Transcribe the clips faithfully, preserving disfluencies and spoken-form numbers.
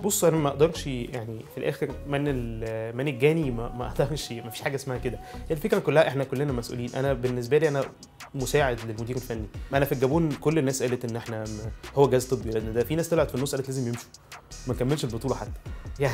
بص انا ما اقدرش يعني في الاخر من من الجاني ما ما اقدرش، ما فيش حاجه اسمها كده. الفكره كلها احنا كلنا مسؤولين. انا بالنسبه لي انا مساعد للمدير الفني. انا في الجابون كل الناس قالت ان احنا هو جهاز طبي، لان ده في ناس طلعت في النص قالت لازم يمشوا ما كملش البطوله حتى يعني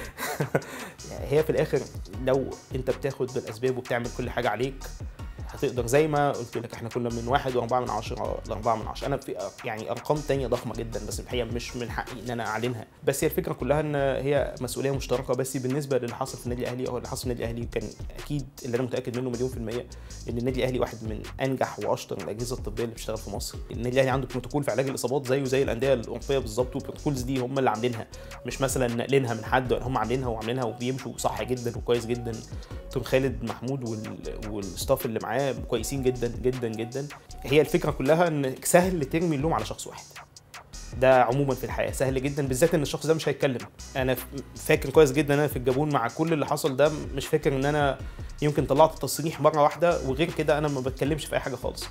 هي في الاخر لو انت بتاخد بالاسباب وبتعمل كل حاجه عليك هتقدر. زي ما قلت لك احنا كنا من واحد واربعة من عشرة لاربعة من عشرة. انا في يعني ارقام تانية ضخمه جدا بس الحقيقه مش من حقي ان انا اعلنها. بس هي الفكره كلها ان هي مسؤوليه مشتركه. بس بالنسبه للي حصل في النادي الاهلي او اللي حصل في النادي الاهلي كان اكيد اللي انا متاكد منه مليون في الميه ان النادي الاهلي واحد من انجح واشطر الاجهزه الطبيه اللي بتشتغل في مصر. النادي الاهلي عنده بروتوكول في علاج الاصابات زيه زي الانديه الاوروبيه بالظبط، والبروتوكولز دي هم اللي عاملينها، مش مثلا ناقلينها من حد، هم عاملينها وعاملينها وبيمشوا صح جدا وكويس جدا. دكتور خالد محمود والستاف اللي معاه كويسين جدا جدا جدا. هي الفكره كلها ان سهل ترمي اللوم على شخص واحد. ده عموما في الحياه سهل جدا، بالذات ان الشخص ده مش هيتكلم. انا فاكر كويس جدا انا في الجابون مع كل اللي حصل ده مش فاكر ان انا يمكن طلعت تصريح مره واحده، وغير كده انا ما بتكلمش في اي حاجه خالص.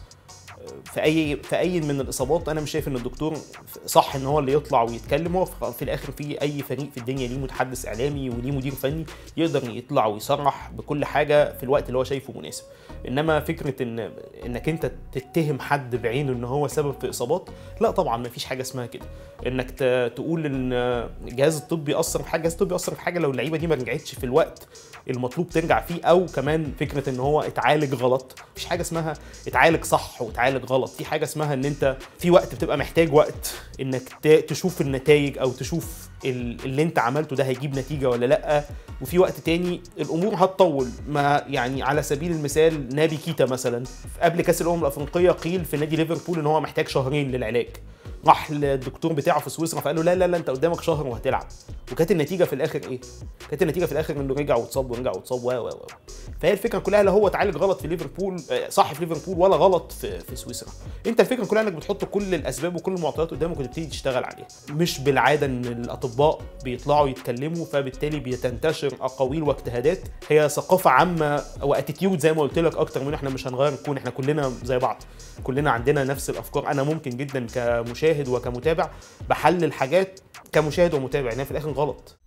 في اي في اي من الاصابات انا مش شايف ان الدكتور صح ان هو اللي يطلع ويتكلم. هو في الاخر في اي فريق في الدنيا ليه متحدث اعلامي وليه مدير فني يقدر يطلع ويصرح بكل حاجه في الوقت اللي هو شايفه مناسب. انما فكره ان انك انت تتهم حد بعينه ان هو سبب في اصابات، لا طبعا ما فيش حاجه اسمها كده. انك تقول ان الجهاز الطبي اثر في حاجه، الجهاز الطبي اثر في حاجه لو اللعيبه دي ما رجعتش في الوقت المطلوب ترجع فيه، او كمان فكره ان هو اتعالج غلط. مفيش حاجه اسمها اتعالج صح واتعالج غلط. في حاجه اسمها ان انت في وقت بتبقى محتاج وقت انك تشوف النتائج او تشوف اللي انت عملته ده هيجيب نتيجه ولا لا، وفي وقت تاني الامور هتطول. ما يعني على سبيل المثال نابي كيتا مثلا قبل كاس الامم الافريقيه قيل في نادي ليفربول ان هو محتاج شهرين للعلاج. راح للدكتور بتاعه في سويسرا فقال له لا لا لا انت قدامك شهر وهتلعب. وكانت النتيجه في الاخر ايه؟ كانت النتيجه في الاخر انه رجع واتصاب ورجع واتصاب و و و فهي الفكره كلها لا هو اتعالج غلط في ليفربول صح في ليفربول ولا غلط في في سويسرا. انت الفكره كلها انك بتحط كل الاسباب وكل المعطيات قدامك وتبتدي تشتغل عليها. مش بالعاده ان الاطباء بيطلعوا يتكلموا فبالتالي بيتنتشر اقاويل واجتهادات. هي ثقافه عامه واتيتيود زي ما قلت لك اكتر من احنا مش هنغير نكون احنا كلنا زي بعض، كلنا عندنا نفس الافكار. انا ممكن جدا كمشاهد وكمتابع بحلل حاجات كمشاهد ومتابع انها في الاخر غلط.